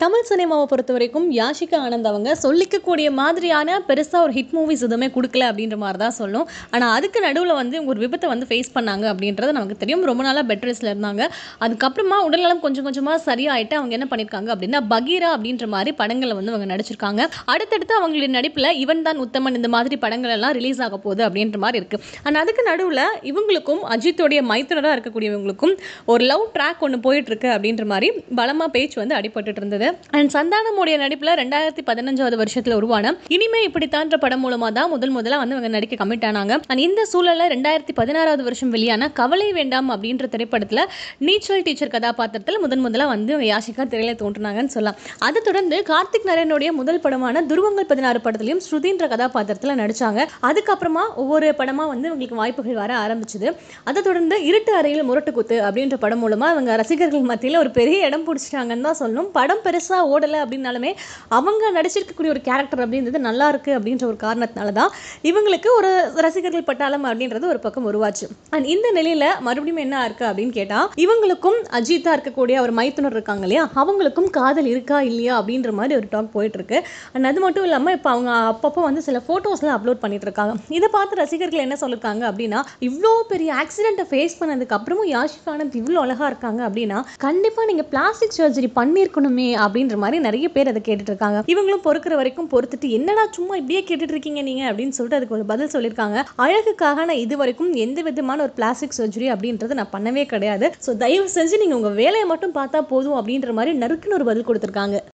தமிழ் சினிமாவை பொறுத்த வரைக்கும் யாஷிகா ஆனந்த் அவங்க சொல்லிக்கக்கூடிய மாதிரியான பெருசாக ஒரு ஹிட் மூவிஸ் எதுவுமே கொடுக்கல அப்படின்ற மாதிரி தான் சொல்லும். ஆனால் அதுக்கு நடுவில் வந்து ஒரு விபத்தை வந்து ஃபேஸ் பண்ணாங்க அப்படின்றது நமக்கு தெரியும். ரொம்ப நாளாக பெட் ரெஸ்ட்டில் இருந்தாங்க. அதுக்கப்புறமா உடல்நலம் கொஞ்சம் கொஞ்சமாக சரியாயிட்டு அவங்க என்ன பண்ணியிருக்காங்க அப்படின்னா பகீரா அப்படின்ற மாதிரி படங்களை வந்து அவங்க நடிச்சிருக்காங்க. அடுத்தடுத்து அவங்களுடைய நடிப்பில் இவன் தான் உத்தமன் இந்த மாதிரி படங்கள் எல்லாம் ரிலீஸ் ஆக போகுது அப்படின்ற மாதிரி இருக்குது. ஆனால் அதுக்கு நடுவில் இவங்களுக்கும் அஜித்தோடைய மைத்துனராக இருக்கக்கூடியவங்களுக்கும் ஒரு லவ் ட்ராக் ஒன்று போயிட்டுருக்கு அப்படின்ற மாதிரி பலமாக பேச்சு வந்து அடிபட்டு இருந்தது. அண்ட் சந்தானமுடைய நடிப்பில் 2015 வருஷத்தில் உருவான இனிமே இப்படித்தான்ற படம் மூலமாக தான் முதலாக வந்து அவங்க நடிக்க கமிட் ஆனாங்க. அண்ட் இந்த சூழலில் 2016 வருஷம் வெளியான கவலை வேண்டாம் அப்படின்ற திரைப்படத்தில் நீச்சல் டீச்சர் கதாபாத்திரத்தில் முதலாக வந்து யாஷிகா திரையில தோன்றினாங்கன்னு சொல்லலாம். அதை தொடர்ந்து கார்த்திக் நாராயணுடைய முதல் படமான துருவங்கள் 16 படத்திலையும் ஸ்ருதின்ற கதாபாத்திரத்தில் நடிச்சாங்க. அதுக்கப்புறமா ஒவ்வொரு படமாக வந்து உங்களுக்கு வாய்ப்புகள் வர ஆரம்பிச்சது. அதை தொடர்ந்து இருட்டு அறையில் முரட்டு குத்து அப்படின்ற படம் மூலமாக அவங்க ரசிகர்கள் மத்தியில் ஒரு பெரிய இடம் பிடிச்சிட்டாங்கன்னு தான் சொல்லணும். படம் பெருசாக ஓடலை அப்படின்னாலுமே அவங்க நடிச்சிருக்கக்கூடிய ஒரு கேரக்டர் அப்படின்றது நல்லா இருக்குது அப்படின்ற ஒரு காரணத்தினால தான் இவங்களுக்கு ஒரு ரசிகர்கள் பட்டாளம் அப்படின்றது ஒரு பக்கம் உருவாச்சு. அண்ட் இந்த நிலையில் மறுபடியும் என்ன இருக்குது அப்படின்னு கேட்டால் இவங்களுக்கும் அஜித்தா இருக்கக்கூடிய ஒரு மைத்துனர் இருக்காங்க இல்லையா, அவங்களுக்கும் காதல் இருக்கா இல்லையா அப்படின்ற மாதிரி ஒரு டாக் போயிட்டுருக்கு. அண்ட் அது மட்டும் இல்லாமல் இப்போ அவங்க அப்பப்போ வந்து சில ஃபோட்டோஸ்லாம் அப்லோட் பண்ணிட்டு இருக்காங்க. இதை பார்த்து ரசிகர்கள் என்ன சொல்லியிருக்காங்க அப்படின்னா, இவ்வளோ பெரிய ஆக்சிடென்ட்டை ஃபேஸ் பண்ணதுக்கு அப்புறமும் யாஷிகா ஆனந்த் இவ்வளோ அழகாக இருக்காங்க அப்படின்னா கண்டிப்பாக நீங்கள் பிளாஸ்டிக் சர்ஜரி பண்ணியிருக்கணுமே அப்படின்ற மாதிரி நிறைய பேர் அதை கேட்டுட்டு இருக்காங்க. இவங்களும் பொறுக்கிற வரைக்கும் பொறுத்துட்டு என்னடா சும்மா இப்படியே கேட்டுட்டு இருக்கீங்க நீங்க அப்படின்னு சொல்லிட்டு அதுக்கு ஒரு பதில் சொல்லியிருக்காங்க. அழகுக்காக நான் இது வரைக்கும் எந்த விதமான ஒரு பிளாஸ்டிக் சர்ஜரி அப்படின்றது நான் பண்ணவே கிடையாது. ஸோ தயவு செஞ்சு நீங்க உங்க வேலையை மட்டும் பார்த்தா போதும் அப்படின்ற மாதிரி நறுக்குன்னு ஒரு பதில் கொடுத்துருக்காங்க.